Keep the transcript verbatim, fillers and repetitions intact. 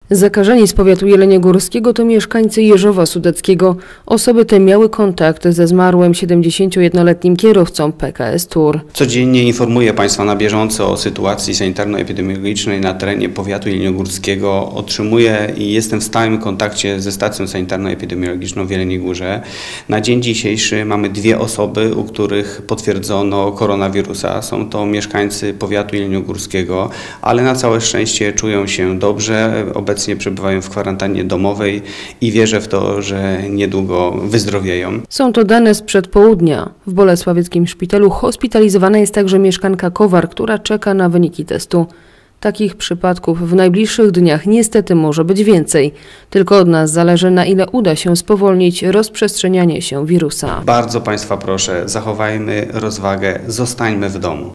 Zakażeni z powiatu jeleniogórskiego to mieszkańcy Jeżowa Sudeckiego. Osoby te miały kontakt ze zmarłym siedemdziesięciojednoletnim kierowcą P K S Tour. Codziennie informuję Państwa na bieżąco o sytuacji sanitarno-epidemiologicznej na terenie powiatu jeleniogórskiego. Otrzymuję i jestem w stałym kontakcie ze stacją sanitarno-epidemiologiczną w Jeleniej Górze. Na dzień dzisiejszy mamy dwie osoby, u których potwierdzono koronawirusa. Są to mieszkańcy powiatu jeleniogórskiego, ale na całe szczęście czują się dobrze. Obecnie przebywają w kwarantannie domowej i wierzę w to, że niedługo wyzdrowieją. Są to dane sprzed południa. W bolesławieckim szpitalu hospitalizowana jest także mieszkanka Kowar, która czeka na wyniki testu. Takich przypadków w najbliższych dniach niestety może być więcej. Tylko od nas zależy, na ile uda się spowolnić rozprzestrzenianie się wirusa. Bardzo Państwa proszę, zachowajmy rozwagę, zostańmy w domu.